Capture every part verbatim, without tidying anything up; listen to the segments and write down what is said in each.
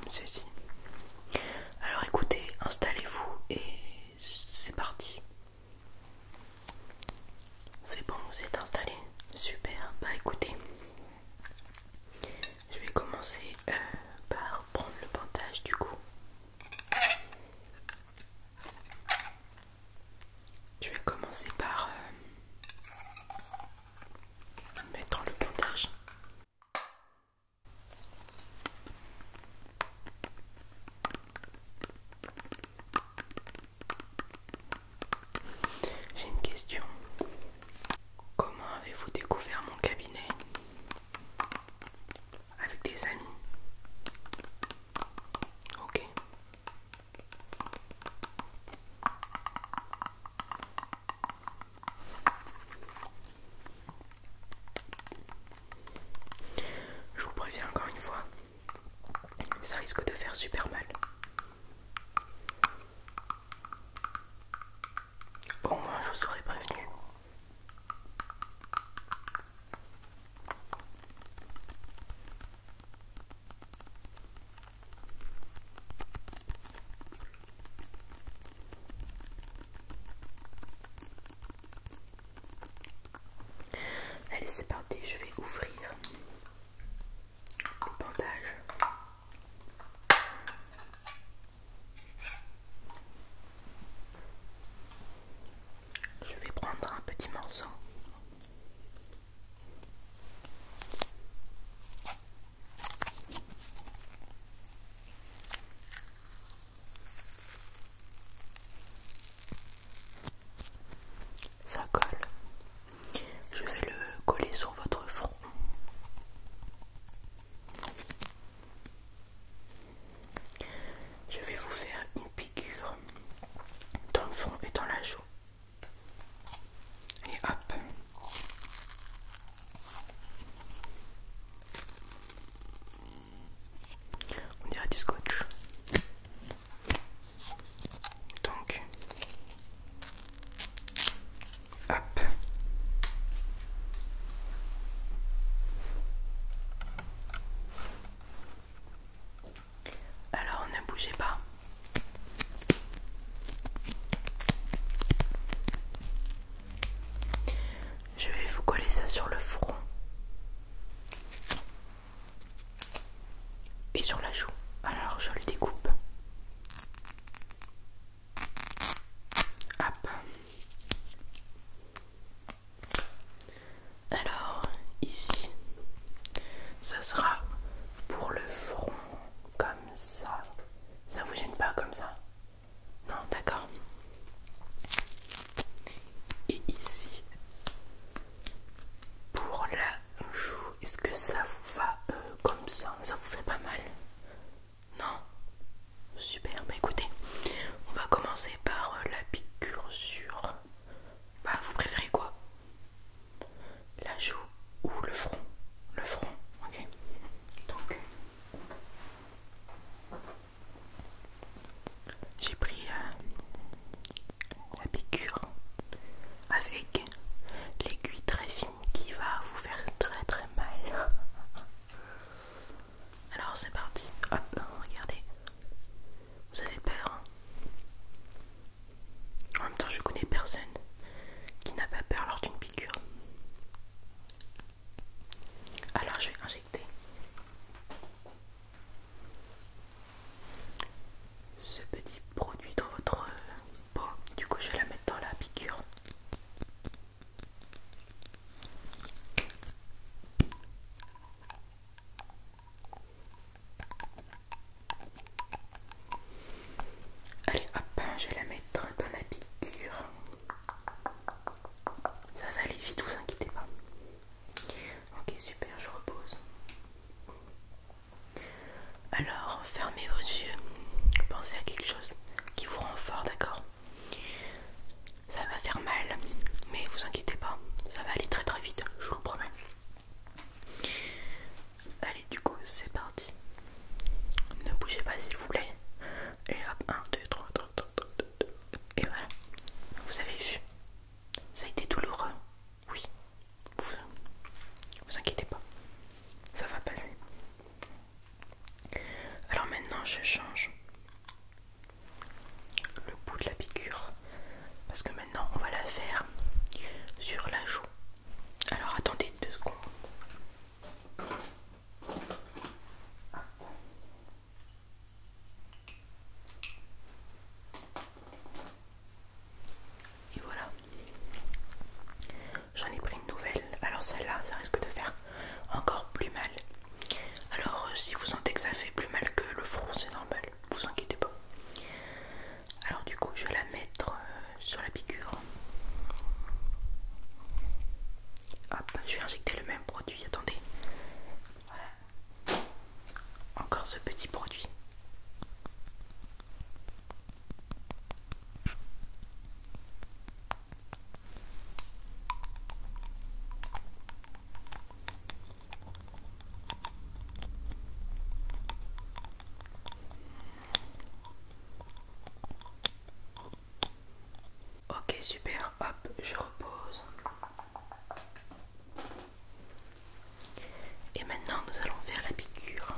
ceci. Alors écoutez, installez-vous et c'est parti. C'est bon, vous êtes installé? Super, bah écoutez, je vais commencer euh, par prendre le bandage du coup. Je vais commencer par euh, mettre le bandage. J'ai une question. Comment avez-vous découvert mon cabinet? Avec des amis? Ok. Je vous préviens encore une fois, ça risque de faire super mal. Au moins je vous aurais prévenu. Allez, c'est parti, je vais ouvrir le bandage. Je vais prendre un petit morceau. Ça colle. Je vais le coller sur votre front. Je vais vous faire une piqûre dans le front et dans la joue. Et hop. On dirait du scotch. Donc, hop. Alors ne bougez pas. Je vais vous coller ça sur le front et sur la joue. Alors je le découpe. Hop. Alors ici, ça sera pour le front comme ça. Ça vous gêne pas comme ça? Non, d'accord. Et ici, pour la joue, est-ce que ça vous va euh, comme ça? Ça vous fait pas mal? Non? Super, bah écoutez, on va commencer par euh, la piqûre sur... Bah vous préférez quoi? La joue ou le front? Le front, ok. hop, je repose. Et maintenant nous allons faire la piqûre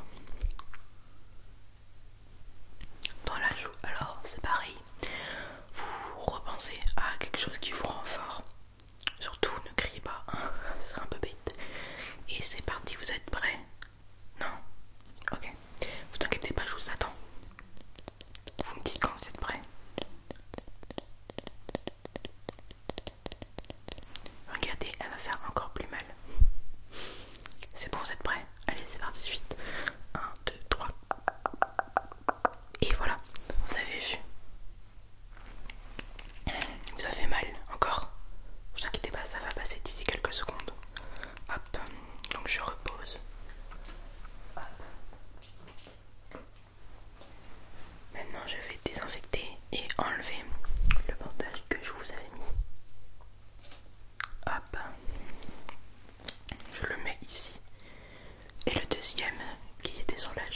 dans la joue. Alors c'est pareil, vous repensez à quelque chose qui vous rend fort. Surtout ne criez pas, hein, c'est un peu bête. Et c'est parti, vous êtes prêts? Non? Ok, vous inquiétez pas, je vous attends. Vous me dites quand vous êtes prêts. Regardez, elle va faire encore plus mal. C'est bon, vous êtes prêts? Allez, c'est parti, vite. un, deux, trois. Et voilà, vous avez vu. Vous avez mal encore? Vous inquiétez pas, ça va passer d'ici quelques secondes. Hop, donc je repose. Hop. Maintenant je vais désinfecter et enlever le bandage que je vous avais mis. Hop. Je le mets ici. Et le deuxième qui était sur la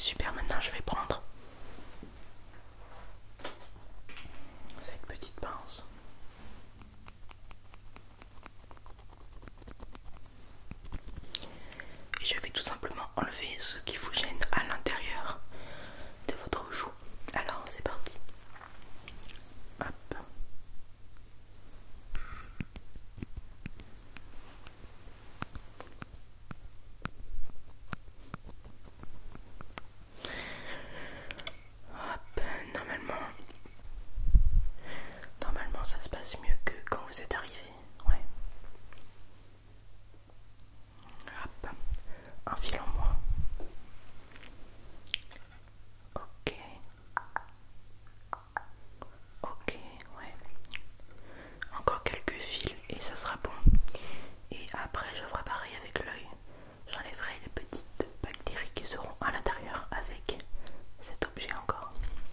super, maintenant je vais prendre cette petite pince. Et je vais tout simplement enlever ce qui vous gêne à l'intérieur de votre joue. Alors c'est parti. Hop. Hop, normalement, normalement ça se passe mieux que quand vous êtes arrivé. Ouais. Hop, un fil en moins. Ok. Ok, ouais. Encore quelques fils et ça sera bon. Et après je ferai pareil avec l'œil. J'enlèverai les petites bactéries qui seront à l'intérieur avec cet objet encore.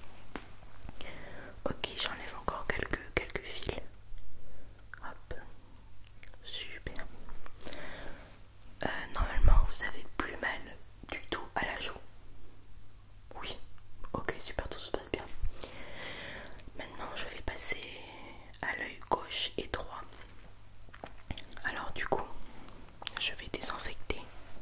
Ok, j'enlève encore quelques, quelques fils. Hop, super. Euh, normalement, vous avez plus mal du tout à la joue. Oui, ok, super, tout se passe bien. Maintenant, je vais passer à l'œil gauche et droit. Alors, du coup, je vais désinfecter.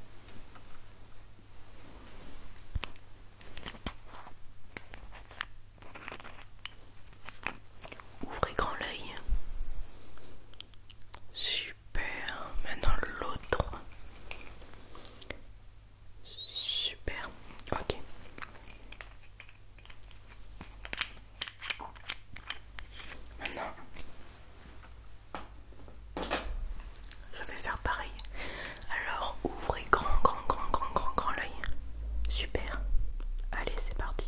Ouvrez grand l'œil. Super. Maintenant l'autre. Super. Ok. Maintenant, je vais faire pareil. Alors ouvrez grand, grand, grand, grand, grand, grand l'œil. Super. Allez, c'est parti.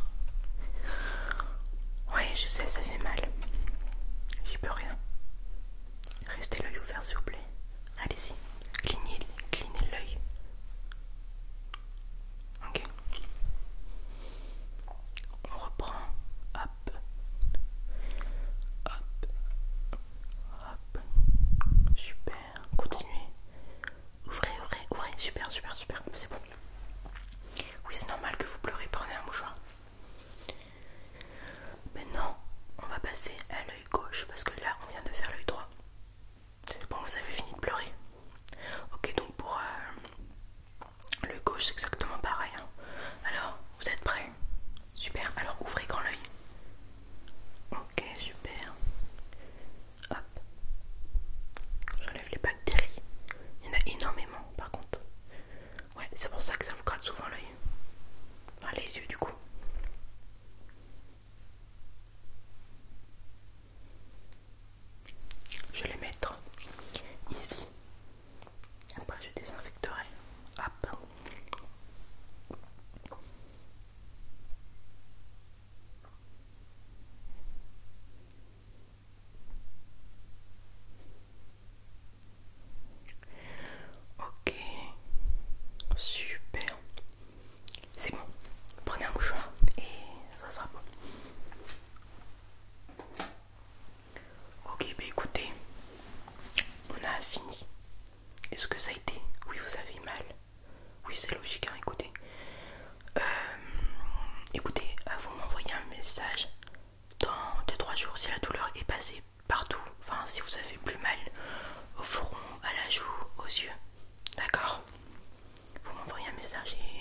Ouais, je sais, ça fait mal. J'y peux rien. Restez l'œil ouvert s'il vous plaît. Allez-y. Clignez, clignez l'œil. Ok. On reprend. Hop. Hop. Hop. Super. Continuez. Ouvrez, ouvrez, ouvrez. Super, super, super. C'est bon. Oui, c'est normal que vous pleurez. Prenez un mouchoir. Maintenant, on va passer à l'œil gauche parce que là, on vient de faire l'œil droit. C'est bon, vous avez fini de pleurer. Ok, donc pour euh, l'œil gauche, c'est exactement pareil. Hein. Alors, vous êtes prêts? Super. Alors, ouvrez grand l'œil. Ok, super. Hop. J'enlève les bactéries. Il y en a énormément, par contre. Ouais, c'est pour ça que ça vous gratte souvent l'œil. Enfin, les yeux, du coup. Je vais les mettre ici. Après je désinfecterai. Hop. Ok. Super. C'est bon. Prenez un mouchoir et ça sera bon. Ok, bah écoutez, on a fini. Est-ce que ça a été? Oui, vous avez mal. Oui, c'est logique, hein, écoutez. Euh, écoutez, vous m'envoyez un message dans deux trois jours si la douleur est passée partout. Enfin, si vous avez plus mal au front, à la joue, aux yeux. D'accord? Vous m'envoyez un message et